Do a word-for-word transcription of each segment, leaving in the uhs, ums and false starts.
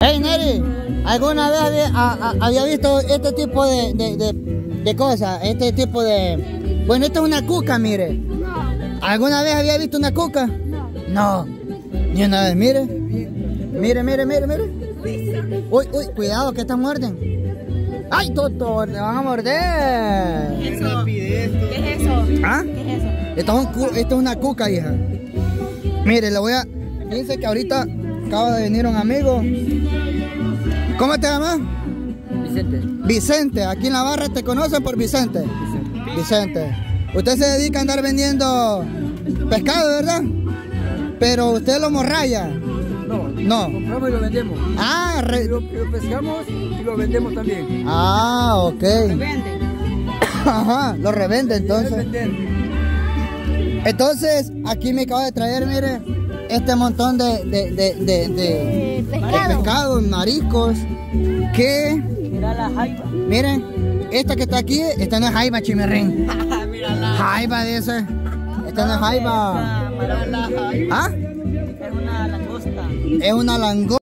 Hey Neri, ¿alguna vez había, a, a, había visto este tipo de, de, de, de cosas? Este tipo de... Bueno, esto es una cuca, mire. No. ¿Alguna vez había visto una cuca? No. No. Ni una vez, mire. Mire, mire, mire, mire. Uy, uy, cuidado que te muerden. ¡Ay, Toto! ¡Te van a morder! ¿Qué es eso? ¿Qué es eso? ¿Ah? ¿Qué es eso? Esto es, un, esto es una cuca, hija. Mire, le voy a... Fíjense que ahorita acaba de venir un amigo. ¿Cómo te llamas? Vicente. Vicente. Aquí en la barra te conocen por Vicente. Vicente. Vicente. Usted se dedica a andar vendiendo pescado, ¿verdad? Pero usted lo morralla. No. No. Compramos y lo vendemos. Ah, re... Lo, lo pescamos y lo vendemos también. Ah, ok. Vende. Ajá, lo revende entonces. Vender. Entonces, aquí me acabo de traer, mire, este montón de, de, de, de, de, Eh, de pescado. pescados, mariscos, que, Mira la jaiba. miren, esta que está aquí, esta no es jaiba, chimerrín. Mira la Jaiba de ese. Esta no es jaiba. Mira la jaiba. ¿Ah? Es una langosta. Es una langosta.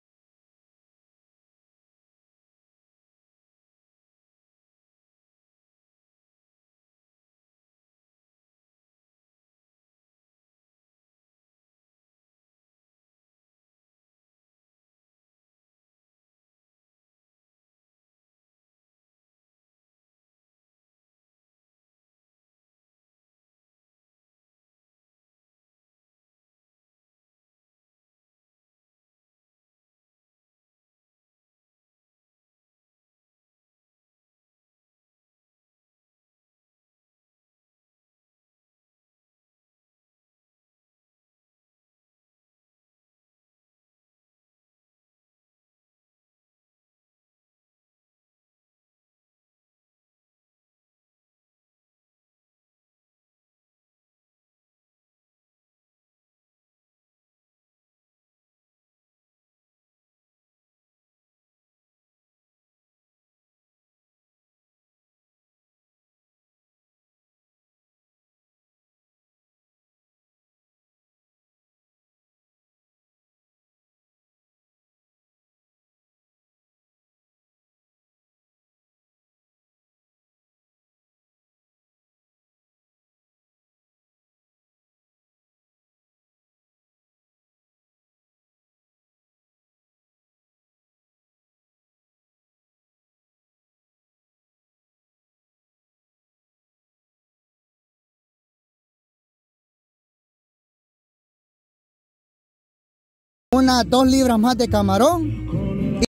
Unas dos libras más de camarón.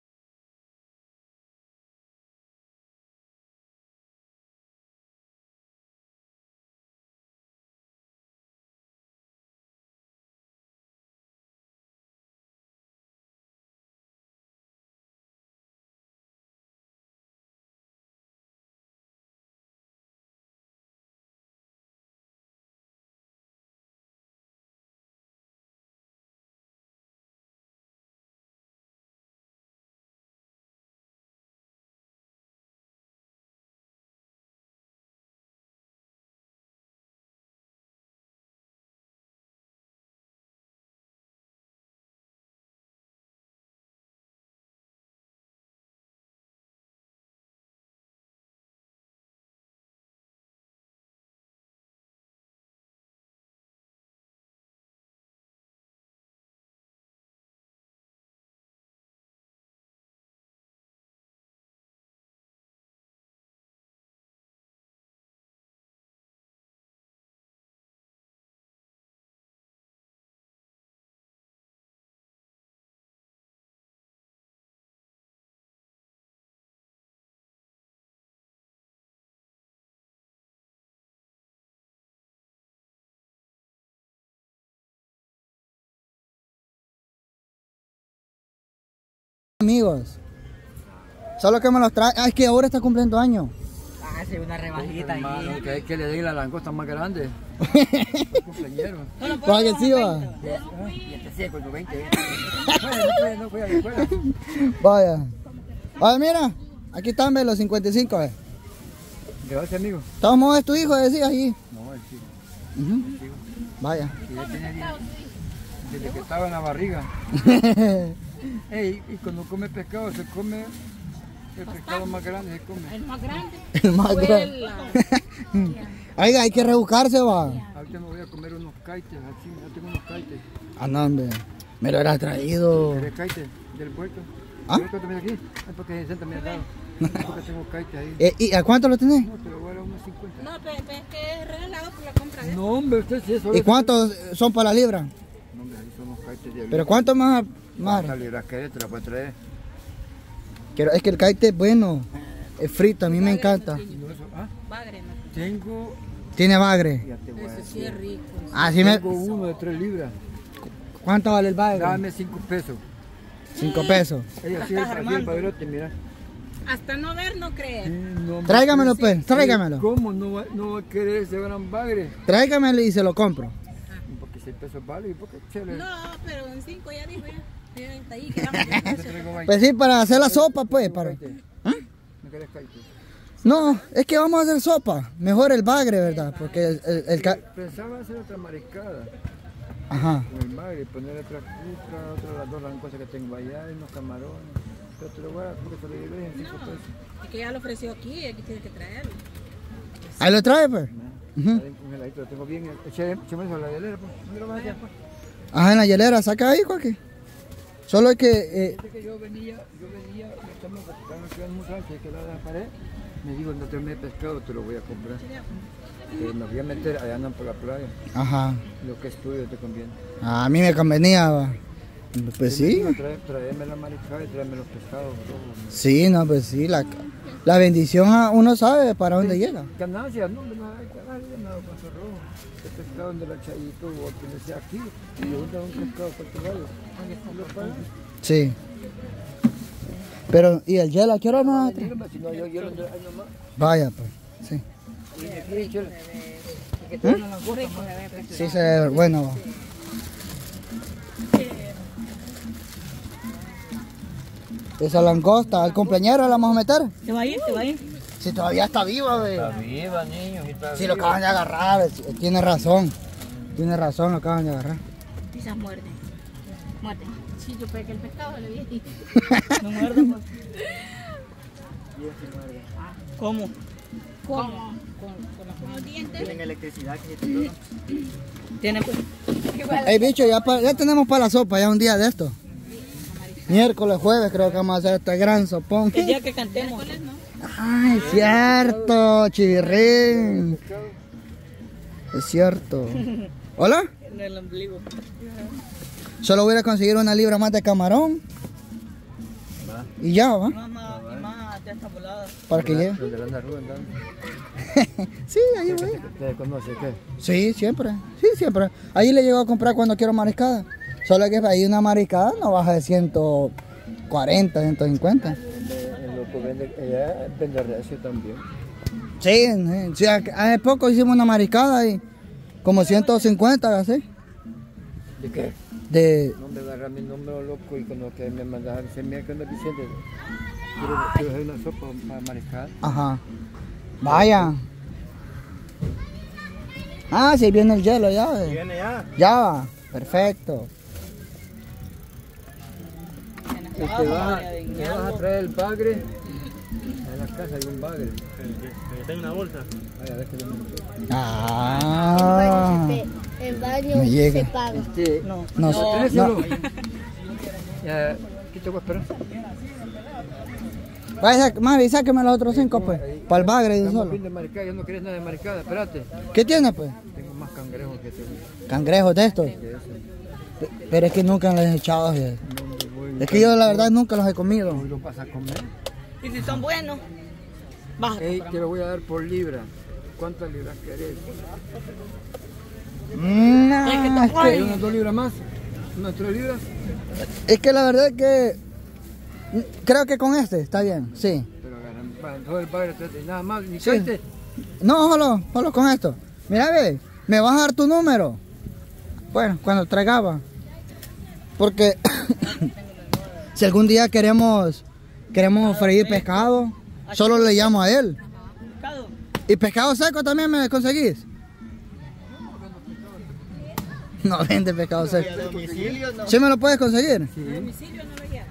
Amigos, solo que me los trae. Ah, es que ahora está cumpliendo años. Ah, sí, una rebajita ahí. Que hay que le den la langosta más grande. Cumpleañero. ¿Para que sí va? Y este sí, con veinte. No, no fui a la escuela. Vaya. Vaya, mira, aquí están ve, los cincuenta y cinco. Ve. Gracias, amigo. Todos modos es tu hijo, decías ahí. No, el chico. Uh-huh. El chico. Vaya. Y ya tiene diez. Desde que estaba en la barriga. Ey, y cuando come pescado, se come el pescado más grande, se come. El más grande. El más grande. Oiga, hay que rebuscarse, va. Ahorita me voy a comer unos kaites, así, ya tengo unos kaites. Ah, no, hombre. Me lo hubiera traído. ¿Quieres kaites del puerto? ¿Ah? ¿El puerto también aquí? Es porque se sienta a mi lado. Es porque tengo kaites ahí. Eh, ¿Y a cuánto lo tenés? No, te lo voy a dar a unos cincuenta. No, pero es que es regalado por la compra de No, hombre, usted sí es ¿Y cuántos son para la libra? No, hombre, ahí son unos kaites de ¿Pero cuánto más? más? ¿Cuántas libras querés? Te la puedo traer. Quiero, es que el kite es bueno. Es frito, a mí me encanta. No, eso, ¿ah? bagre, ¿no? Tengo, Tiene bagre. ya te voy a Ese sí decir. es rico. Ah, sí me... Tengo uno de tres libras. ¿Cuánto vale el bagre? Dame cinco pesos. Cinco pesos. Ella así el, así el padrote, mira. Hasta no ver, no Sí, creer. no, hombre. Tráigamelo, pues, tráigamelo. ¿Cómo no va, no va a querer ese gran bagre? Tráigamelo y se lo compro. Porque seis pesos vale y porque chévere. No, pero en cinco ya dijo ya. Ya está ahí, quedamos. Te traigo veinte. Pues sí, para hacer la sopa, pues. Para... ¿Ah? ¿No querés kaites? No, es que vamos a hacer sopa. Mejor el bagre, ¿verdad? Porque el... el, el ca- Pensaba hacer otra mariscada Ajá. con el bagre, poner otra cuca, otra de las dos langostas que tengo allá, y unos camarones. Pero te lo voy a dar porque te lo llevé en cinco pesos. Es que ya lo ofreció aquí, aquí tiene que traerlo. Ahí lo trae, pues. Ujú. Está bien congeladito, lo tengo bien. Eché eso a la hielera, pues. ¿Dónde lo vas a echar, pues? Ajá, en la hielera, saca ahí cualquier. Solo es que... eh, Desde que yo venía, yo venía, me estamos platicando que un muchacho que quedaba en la pared, me dijo, no te me pescado, te lo voy a comprar. Eh, me voy a meter, allá andan por la playa. Ajá. Lo que es tuyo te conviene. A mí me convenía, va. Pues sí. Trae, tráeme la mariscada y tráeme los pescados. Todo. Sí, no, pues sí. La, la bendición a uno sabe para dónde llega. Ganancias, no, no hay ganancias, nada con su rojo. El pescado de la Chayito o que no sea aquí, y le gusta un pescado portugal. ¿Lo pagan? Sí. Pero, ¿y el hielo a qué hora nos trae? Si no, yo, yo lo ahí nomás. Vaya, pues. Sí. Y aquí, chelo. Y que te den la langosta, más. Sí, se ve bueno. Va. Esa langosta, al compañero la vamos a meter. ¿Te va a ir? ¿Te va a ir? Si todavía está viva, ve. Está viva, niño. Está Si lo acaban de agarrar, eh, tiene razón. Tiene razón, lo acaban de agarrar. Quizás muerde. Muerde. Sí, yo pegué el pescado, le vi. No muerde, pues. ¿Cómo? ¿Cómo? ¿Con, con los dientes? Tienen electricidad que se Tiene pues. Ey, bicho, ya, pa- ya tenemos para la sopa, ya un día de esto. Miércoles, jueves, creo que vamos a hacer este gran sopón. El día que cantemos. Ay, es cierto, chivirrín. Es cierto. ¿Hola? En el ombligo. Solo voy a conseguir una libra más de camarón. Y ya, ¿va? Más, más, y más de esta volada. Para que llegue. Donde anda Rubén, dando. Sí, ahí voy. ¿Te conoce qué? Sí, siempre. Sí, siempre. Ahí le llego a comprar cuando quiero mariscada. Solo que ahí una mariscada no baja de ciento cuarenta, ciento cincuenta. El loco vende, ella vende recio también. Sí, sí, sí, hace poco hicimos una mariscada y como ciento cincuenta, ¿sí? ¿De qué? De... No me agarra mi número loco y con lo que me mandaron, se me queda Vicente. Quiero, quiero hacer una sopa para mariscar. Ajá. Vaya. Ah, sí, viene el hielo ya. ve. Viene ya. Ya va. Perfecto. Y te vas, a- te vas a traer el bagre. En la casa hay un bagre. Tengo una bolsa. Ay, a ver que no me Ah. El baño Me llega. se paga. Este, No. No, No. no. no. Ya, ¿qué te voy a esperar? Vaya, mami, sáqueme los otros cinco, pues. Para el bagre y Estamos solo. viendo mariscada, ya no querés nada de mariscada, espérate. ¿Qué tiene, pues? Tengo más cangrejos que te Cangrejos de estos. que eso. Pe- Pero es que nunca los he echado. fíjate. No, hombre, voy- Es que yo la verdad nunca los he comido. Hoy lo vas a comer. Y si son buenos, baja. Ey, te lo voy a dar por libra. ¿Cuántas libras querés? Mm, nah, es, ¿Querés que, unas dos libras más? ¿Unas tres libras? es que la verdad es que mm, creo que con este está bien, sí. Pero agarran, va, todo el padre trate, nada más, ni Sí. caite. No, solo, solo con esto. Mira, ve, me vas a dar tu número. Bueno, cuando traigaba. Porque si algún día queremos queremos freír pescado, solo le llamo a él. Pescado. ¿Y pescado seco también me conseguís? No vende pescado seco. Domicilio no. ¿Sí me lo puedes conseguir? Domicilio no lo lleva.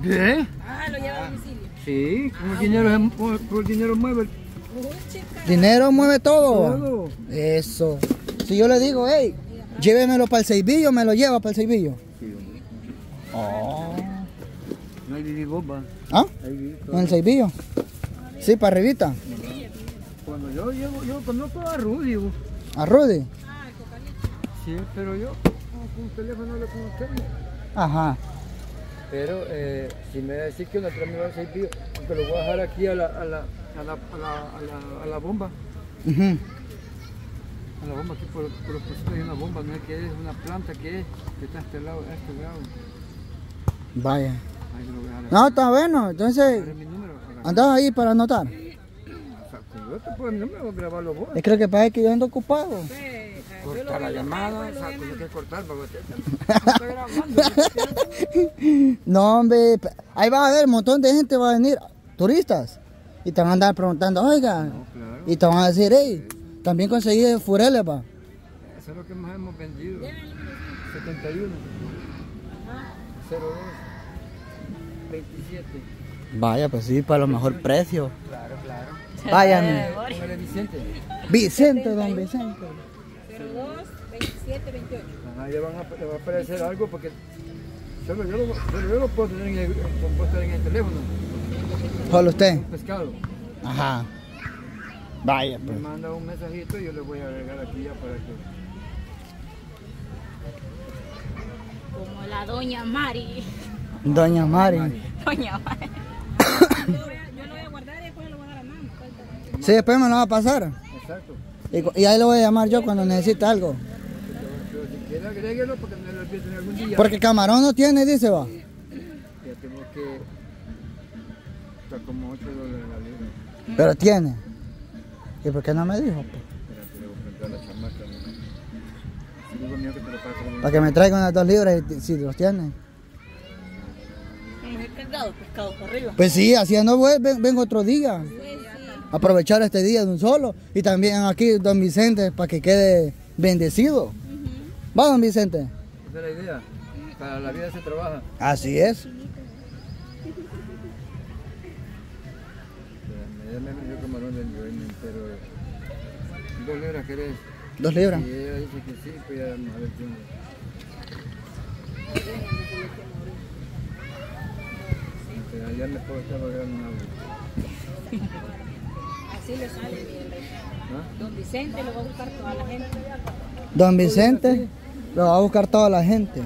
¿Qué? Ah, lo lleva a domicilio. Sí, como el dinero, es- como- como el dinero mueve el Dinero mueve todo. va. todo. Eso. Si yo le digo, hey, llévemelo para el Ceibillo, me lo lleva para el Ceibillo. Sí, hombre. Oh. No hay Vivi bomba. ¿Ah? Hay Vivi ¿En el Ceibillo? Sí, para arribita. Cuando yo llego, yo conozco a Rudy. bo. A Rudy. Sí, pero yo con con un teléfono hablo con usted. Ajá. Pero eh, si me decís que una otra me va a ser pío, porque lo voy a dejar aquí a la, a la, a la, a la, a la, a la bomba. Ujú. A la bomba aquí por, por los puestos hay una bomba, no es que es una planta que es, que está a este lado, a este lado. Vaya. Ahí lo voy a dejar. No, está bueno. Entonces, Agarre mi número. agarre. andaba ahí para anotar. O sea, que yo te puedo el número, grabarlo vos. Es creo que pasa que yo ando ocupado. Cortar la llamada, o sea, tengo que cortar porque usted está, está grabando. No, hombre, pe- ahí va a haber un montón de gente, va a venir, turistas, y te van a andar preguntando, oiga, No, claro. y te van a decir, hey, también conseguí fureles, va. Eso es lo que más hemos vendido. setenta y uno. cero dos. veintisiete. Vaya, pues sí, para lo mejor precio. Claro, claro. Vayan, Póngale Vicente. Vicente, don Vicente. cero dos, veintisiete, veintiocho. Ajá, le, van a, le va a aparecer algo porque solo yo lo, solo yo lo puedo tener en el, puedo estar en el teléfono. Solo usted. Un pescado. Ajá. Vaya, Me pues. manda un mensajito y yo le voy a agregar aquí ya para que. Como la doña Mari. Doña Mari. Doña Mari. Yo lo voy a guardar y después lo voy a dar a mano. Sí, después me lo va a pasar. Exacto. Y, cu- y ahí lo voy a llamar yo cuando necesite algo. Pero si quiere agréguelo porque no lo olviden algún día. Porque camarón no tiene, dice, va. Ya tengo que. Está como ocho dólares la libra. Pero tiene. ¿Y por qué no me dijo? pues? Espérate, le voy a preguntar a la chamaca. ¿no? Si digo mío que te lo paso. Para que me traiga unas dos libras y- si los tiene. Hemos cargado pescado por arriba. Pues sí, así no voy, ven- vengo otro día. Aprovechar este día de un solo. Y también aquí don Vicente para que quede bendecido. ¿Va, don Vicente? Esa es la idea. Para la vida se trabaja. Así es. Ya me metió camarón del dueño, pero dos libras querés. Dos libras. Si ella dice que sí, pues ya vamos a ver qué onda. Pero ya me puedo estar logrando un audio. Así le sale bien. ¿Ah? Don Vicente lo va a buscar toda la gente. Don Vicente lo va a buscar toda la gente.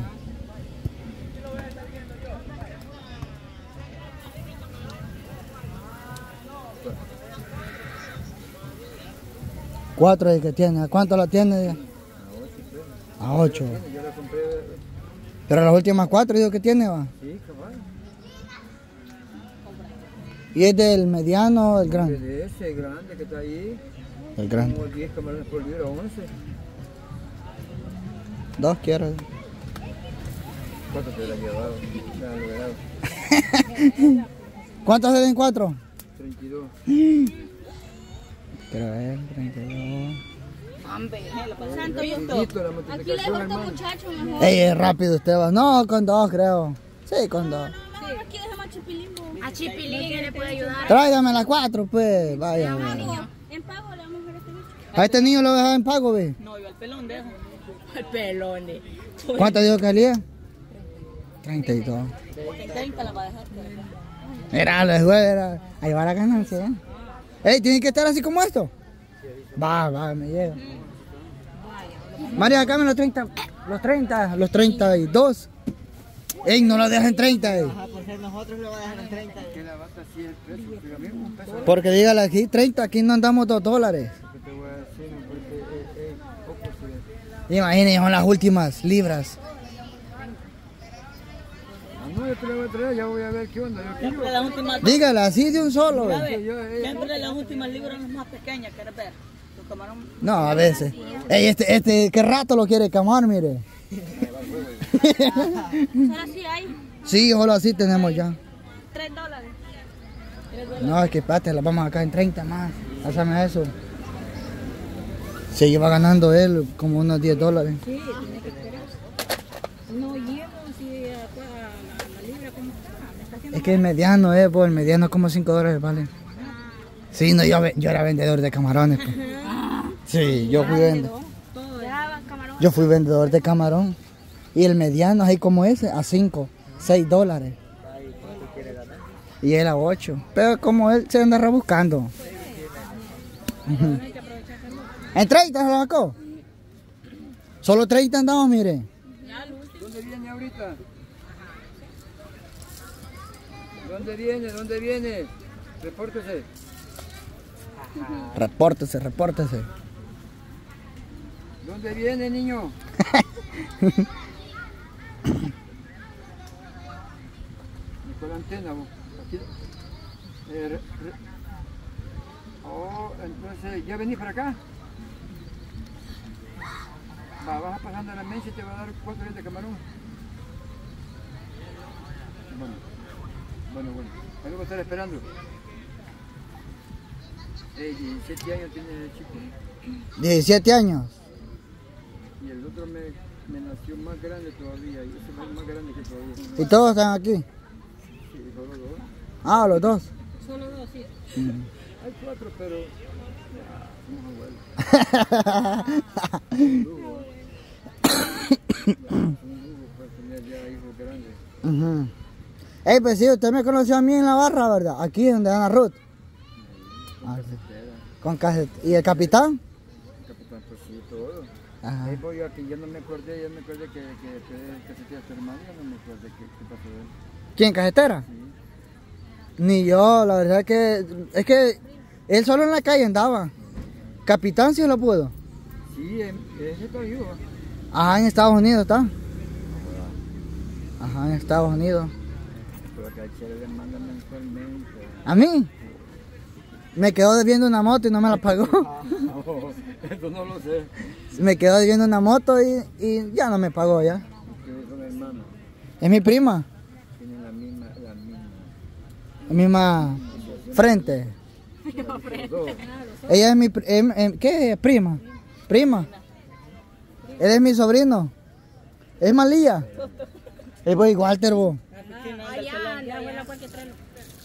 Cuatro es que tiene. ¿A cuánto la tiene? A ocho. Yo la compré, Pero las últimas cuatro digo que tiene, va. sí, cabal. Y es del mediano, el grande. De ese grande que está ahí, El grande. como diez camarones por libra, once. Dos quiero. ¿Cuánto te la has llevado? Me han logrado. ¿Cuántos se den cuatro? treinta y dos. Quiero ver, treinta y Hombre, lo pasando yo Rapidito la Aquí le multiplicación, dejo a este hermano. muchacho dos. mejor. Ey, es rápido usted va. No, con dos creo. Sí, con dos. Aquí dejamos a Chipilín. A Chipilín que le puede ayudar. Tráigame las cuatro, pues. Vaya, vaya. En pago le vamos a ver este bicho. A este niño lo deja en pago, ve. No, yo al pelón dejo. Al pelón de. ¿Cuánto dijo que salía? treinta y dos. treinta la va a dejar. Mira, lo dejó, era. Ahí va la ganancia, ¿eh? Ey, tiene que estar así como esto. Va, va, me llega. María, acá me los treinta. Los treinta, los treinta y dos. Ey, no lo dejen treinta, ey. Por ser nosotros lo va a dejar en treinta. Que la bata sí es precio, pero a mí un peso. Porque dígale aquí treinta, aquí no andamos dos dólares. Que te voy a decir, no, porque es, es poco, sí. Imagínense, son las últimas libras. Ah, no, yo te la voy a traer, ya voy a ver qué onda. Yo quiero. Siempre las últimas. Dígale así de un solo, ve. ¿Sabes? Yo, eh, Siempre las últimas libras son las más pequeñas, ¿quieres ver? Tu camarón. No, a veces. Ey, este, este, ¿qué rato lo quiere camar, mire? Ahora sí hay Sí, solo así tenemos ya. tres dólares. No, es que espérate, la vamos acá en treinta más. Pásame eso. Se lleva ganando él como unos diez dólares. Sí, tiene que esperar. No llevo si a, a la, la libra como está. Me está haciendo Es que el mediano, eh, pues el mediano como cinco dólares vale. Sí, no, yo, yo era vendedor de camarones. Pues. Sí, yo fui vendedor. Yo fui vendedor de camarón. Y el mediano, ahí como ese, a cinco, seis dólares. Y él a ocho. Pero como él se anda rebuscando. Uh-huh. ¿En treinta se lo sacó? Solo treinta andamos, mire. ¿Dónde viene ahorita? ¿Dónde viene? ¿Dónde viene? Repórtese. Repórtese, repórtese. ¿Dónde viene, niño? Con la antena, vos. Aquí. Eh, re, re. Oh, entonces, ¿ya venís para acá? Va, vas pasando a la mesa y te va a dar cuatro días de camarón. Bueno, bueno, bueno. Ahí voy a estar esperando. Eh, diecisiete años tiene el chico. diecisiete años. Y el otro me, me nació más grande todavía. Y ese es más grande que todavía. ¿Y todos están aquí? Sí, solo dos. Ah, los dos. Solo dos, sí. Mm. Hay cuatro, pero ya, somos abuelos. Un lujo, un lujo para tener ya hijos grandes. Uh-huh. Ey, pues sí, usted me conoció a mí en la barra, ¿verdad? Aquí donde Ana Ruth. Con Ah, sí. casetera, Con cassette. ¿Y el capitán? capitán, pues sí, todo. Ajá. Ahí voy yo, que ya no me acordé, ya me acordé que, que, que casetera a tu hermano, ya no me acordé qué, qué pasó de él. ¿Quién, cajetera? Sí. Ni yo, la verdad que... Es que él solo en la calle andaba. Capitán sí lo pudo. Sí, em- ese está vivo. Ajá, en Estados Unidos está. Ajá, en Estados Unidos. Pero que a Chele le manda mensualmente. ¿A mí? Me quedó debiendo una moto y no me la pagó. Ah, no, eso no lo sé. Me quedó debiendo una moto y, y ya no me pagó ya. Ustedes son hermanos, Es mi prima. tienen la misma, la misma. La misma frente. Los dos. Ella es mi... pri- em- em- ¿Qué es? Prima. Prima. Él es mi sobrino. Es Malía. Es pues Walter, vos. Allá, la abuela porque trae. No,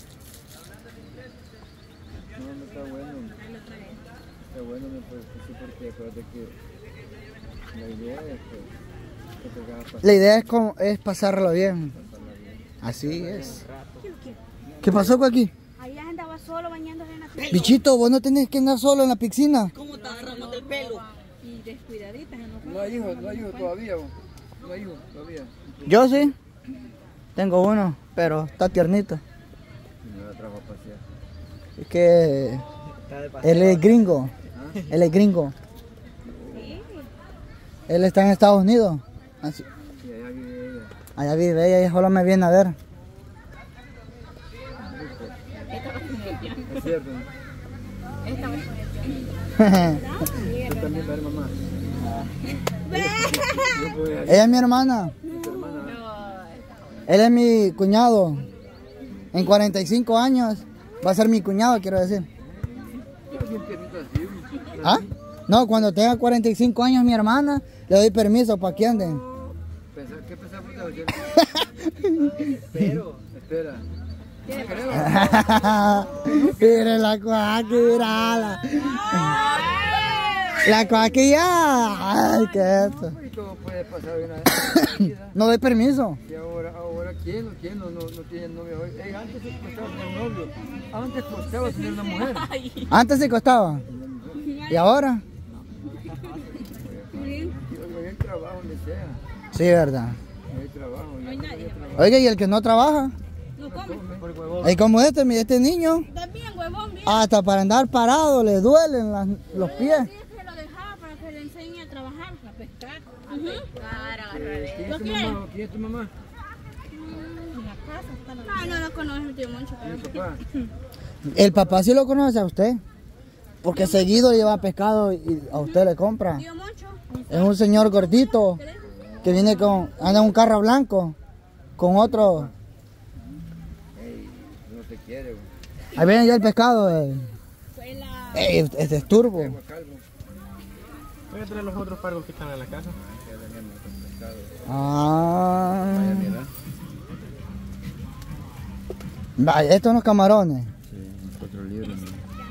no está bueno. Está bueno, me parece que sí, porque acuérdate que la idea es que, que te hagas pasar La idea es, como, es pasarlo bien. pasarla bien. Así es. ¿Qué pasó con aquí? Allá andaba solo bañándose en la piscina. Bichito, vos no tenés que andar solo en la piscina. ¿Cómo te agarramos del pelo? Y descuidaditas en los No hay hijos, no hay hijos todavía, vos. No hay hijos todavía. Yo sí. Tengo uno, pero está tiernito. Y no la trajo a pasear. Es que él es gringo. Él es gringo. Él está en Estados Unidos. Así- Y allá vive ella. Allá vive ella y solo me viene a ver. Es cierto, ¿no? Esta vez con el Tú también, dale mamá. Yo voy a Ella es mi hermana. tu hermana. Él es mi cuñado. En cuarenta y cinco años va a ser mi cuñado, quiero decir. Yo bien tiernito así. ¿Ah? No, cuando tenga cuarenta y cinco años mi hermana, le doy permiso para que anden. Pensar- ¿Qué pensamos de ayer? Espero. Espera. Mire la cuaca, mírala. La cuaquilla. Ay, ¿qué es esto? Y todo puede pasar de una vez en la vida. No doy permiso. Y ahora, ahora ¿quién, quién no, no, no tiene novio hoy? Ey, antes costaba tener novio. Antes costaba tener una mujer. Antes sí costaba. ¿Y ahora? Yo hay trabajo donde sea. Sí, verdad. Hay trabajo. No hay nadie. Oiga, ¿y el que no trabaja? No come. Ahí como este, mire, este niño, También, huevón, mira. hasta para andar parado le duelen las- los pies. Sí, que lo dejaba para que le enseñe a trabajar. A pescar. A pescar, a Eh, ¿Quién es tu quiere? mamá? ¿Quién es tu mamá? En la casa está la Ah, no lo conoce mi tío Moncho. ¿Quién es tu papá? El papá sí lo conoce a usted, porque seguido lleva pescado y a usted le compra. Tío Moncho. Es un señor gordito que viene con, anda en un carro blanco con otro. Ey, no te quiere, güey. Ahí viene ya el pescado. Eh. Fue la... Ey, este es turbo. Agua calvo. Voy a traer los otros pargos que están en la casa. Ya tenemos el pescado. Ah. Vaya, mira. Vaya, estos son los camarones. Sí, cuatro libras. ¿No?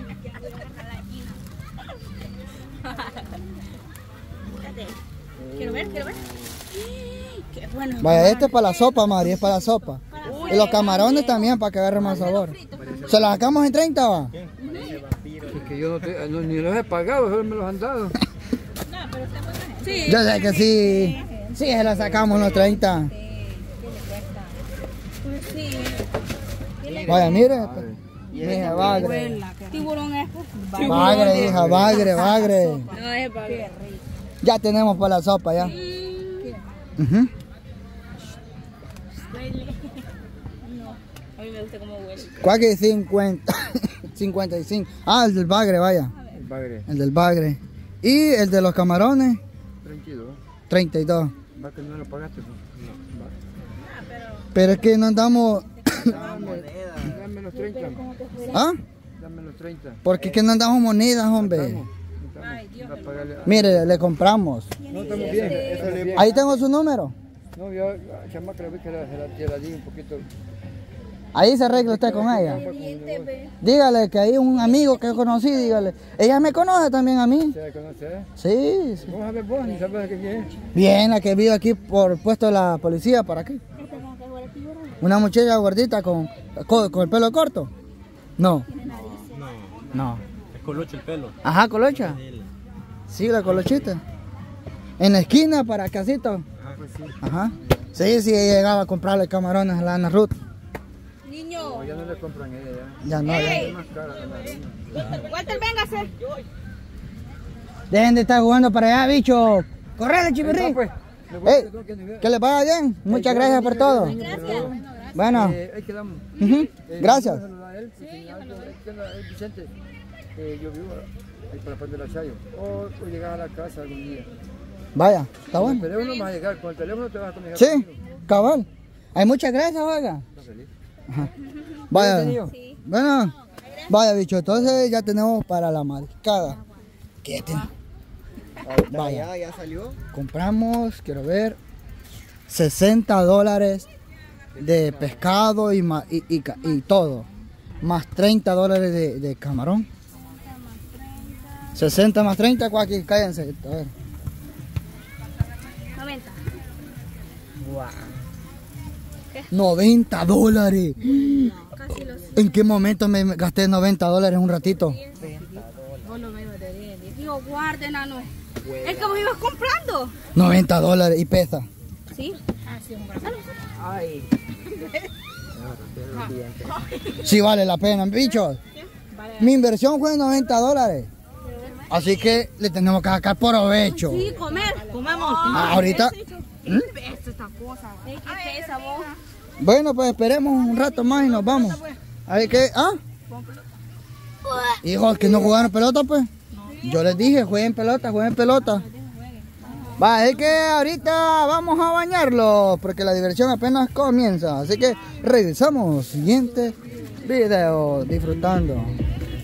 Quiero ver, quiero ver. Qué bueno. Vaya, este es para la sopa, Mari, es para la sopa. Y los camarones también para que agarre más sabor. ¿Se los sacamos en treinta, va? Es que yo no, te, no ni los he pagado, solo me los han dado. Sí. Yo sé que sí. Sí, se los sacamos los treinta. Sí. Vaya, mire. Mija, bagre. Tiburón es. Bagre, hija, bagre, bagre. No es bagre. Ya tenemos para la sopa, ya. Ujú. A mí me gusta cómo huele. Cuaque cincuenta, cincuenta y cinco. Ah, el del bagre, vaya. El bagre, El del bagre. Y el de los camarones, treinta y dos. treinta y dos. Va que no lo pagaste, pues. No. Pero es que no andamos... Dame, dame los treinta. ¿Ah? Dame los treinta. Porque es que no andamos monedas, hombre. Estamos, estamos. Va a pagarle a- Mire, le compramos. No, estamos bien. Estamos bien. Ahí tengo su número. No, yo, la chamaca, la vi que la, se la, se la di un poquito. Ahí se arregla usted con ella. Dígale que hay un amigo que conocí, dígale. Ella me conoce también a mí. ¿Se la conoce? Eh? Sí, sí. ¿Cómo sabes vos? Ni sabes qué es. Bien, la que vive aquí por puesto de la policía, ¿para qué? Una muchacha gordita con, con, con el pelo corto. No. No. Es colocho el pelo. Ajá, colocha. Sí, la colochita. En la esquina para casito. Ajá. Sí, sí, ella llegaba a comprarle camarones a la Ana Ruth. Niño. No, ya no le compran a ella ya. Ya no, ya. Es más cara la harina. Walter, véngase. Dejen de estar jugando para allá, bicho. Correle, Ahí chivirrín. está, pues. Le voy a Ey, decir que no- que les vaya bien. Muchas gracias por todo. Bueno, Eh, ahí quedamos. ujú, Eh, gracias. vamos a saludar a él, porque si algo- ¿qué onda? Eh, Vicente, eh, yo vivo ahí para la parte de la Chayo. O, o llegar a la casa algún día. Vaya, está Con el bueno. teléfono vas a llegar, con el teléfono te vas a comunicar Sí, conmigo. cabal. Hay muchas gracias, oiga. ¿Estás feliz? Vaya. Bienvenido. Bueno, vaya, bicho. Entonces ya tenemos para la mariscada. ¿Qué tiene? Vaya. Ya, ya salió. Compramos, quiero ver, sesenta dólares de pescado y, ma- y, y ca- y todo. Más treinta dólares de, de camarón. sesenta más treinta, cuaki, cállense. A ver. noventa. noventa dólares. Casi los. ¿En qué momento me gasté noventa dólares un ratito? Vos no me lo debes. Digo, guarde, nano. Es que vos ibas comprando. noventa dólares y pesa. ¿Sí? Ah, sí, un brazo. Ay. Sí vale la pena, bichos. Mi inversión fue de noventa dólares. Así que le tenemos que sacar provecho. Sí, comer. Comemos. Ah, ahorita. ¿Mm? Pesa esta cosa. ¿Qué pesa vos? Bueno, pues esperemos un rato más y nos vamos. A ver qué. ¿Ah? Hijos, que no jugaron pelota, pues. Yo les dije, jueguen pelota, jueguen pelota. Va, es que ahorita vamos a bañarlos porque la diversión apenas comienza. Así que regresamos. Siguiente video disfrutando.